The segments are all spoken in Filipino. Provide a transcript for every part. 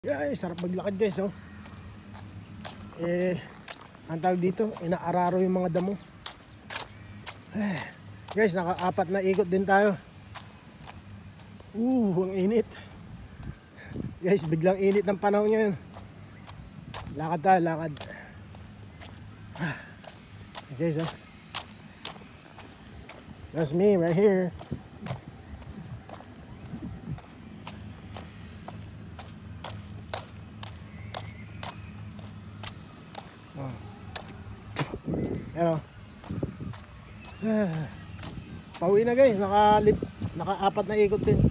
Guys, sarap maglakad guys, oh. Ang tawag dito, inaararo yung mga damo. Guys, naka-4 na ikot din tayo. Ang init. Guys, biglang init ng panahon ngayon. Lakad tayo, lakad. Guys, oh. That's me right here. Pero pauwi na guys, naka-4 na ikot din.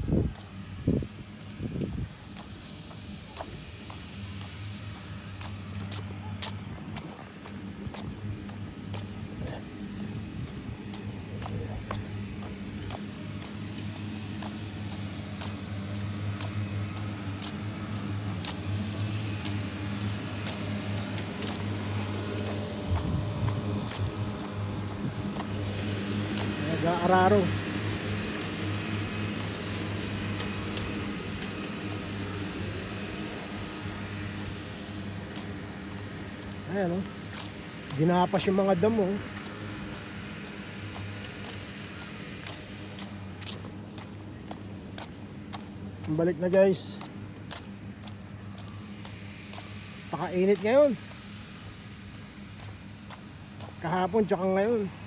Nag-aararo. Ayan, oh. Ginapas yung mga damo. Balik na guys. Paka-init ngayon. Kahapon tsaka ngayon.